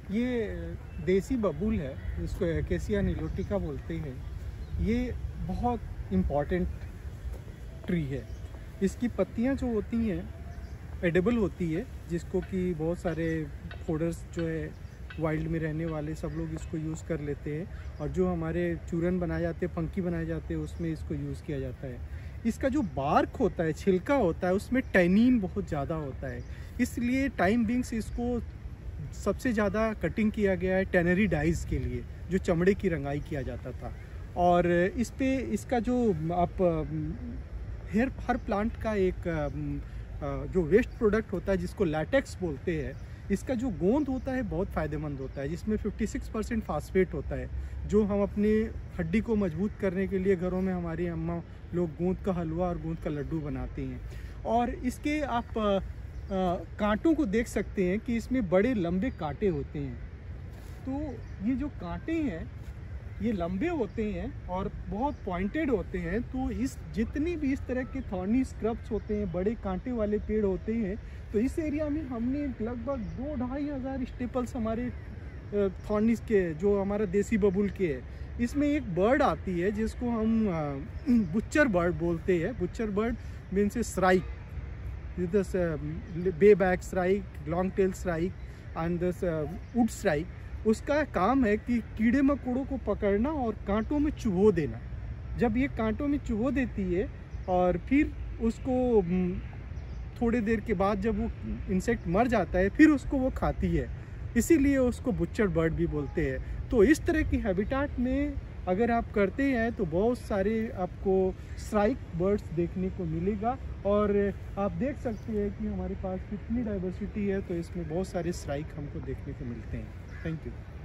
ये देसी बबूल है, इसको एकेसिया निलोटिका बोलते हैं। ये बहुत इम्पॉर्टेंट ट्री है। इसकी पत्तियां जो होती हैं एडिबल होती है, जिसको कि बहुत सारे फोडर्स जो है वाइल्ड में रहने वाले सब लोग इसको यूज़ कर लेते हैं, और जो हमारे चूरन बनाए जाते हैं, फंकी बनाए जाते हैं, उसमें इसको यूज़ किया जाता है। इसका जो बार्क होता है, छिलका होता है, उसमें टैनिन बहुत ज़्यादा होता है, इसलिए टाइम बिंग्स इसको सबसे ज़्यादा कटिंग किया गया है टैनरी डाइज के लिए, जो चमड़े की रंगाई किया जाता था। और इस पे इसका जो आप हर प्लांट का एक जो वेस्ट प्रोडक्ट होता है जिसको लैटेक्स बोलते हैं, इसका जो गोंद होता है बहुत फ़ायदेमंद होता है, जिसमें 56% फास्फेट होता है, जो हम अपने हड्डी को मजबूत करने के लिए घरों में हमारी अम्मा लोग गोंद का हलवा और गोंद का लड्डू बनाती हैं। और इसके आप कांटों को देख सकते हैं कि इसमें बड़े लंबे कांटे होते हैं। तो ये जो कांटे हैं ये लंबे होते हैं और बहुत पॉइंटेड होते हैं। तो इस जितनी भी इस तरह के थॉर्नी स्क्रब्स होते हैं, बड़े कांटे वाले पेड़ होते हैं, तो इस एरिया में हमने लगभग 2-2.5 हज़ार स्टेपल्स हमारे थॉर्नीस के, जो हमारा देसी बबूल के है। इसमें एक बर्ड आती है जिसको हम बुच्चर बर्ड बोलते हैं। Butcher bird means shrike, bay back shrike, long tail shrike and wood shrike. उसका काम है कि कीड़े मकोड़ों को पकड़ना और कांटों में चुभो देना। जब ये कांटों में चुभो देती है और फिर उसको थोड़ी देर के बाद जब वो इंसेक्ट मर जाता है, फिर उसको वो खाती है, इसीलिए उसको बुच्चर बर्ड भी बोलते हैं। तो इस तरह की हैबिटाट में अगर आप करते हैं तो बहुत सारे आपको स्ट्राइक बर्ड्स देखने को मिलेगा। और आप देख सकते हैं कि हमारे पास कितनी डाइवर्सिटी है, तो इसमें बहुत सारे स्ट्राइक हमको देखने को मिलते हैं। Thank you.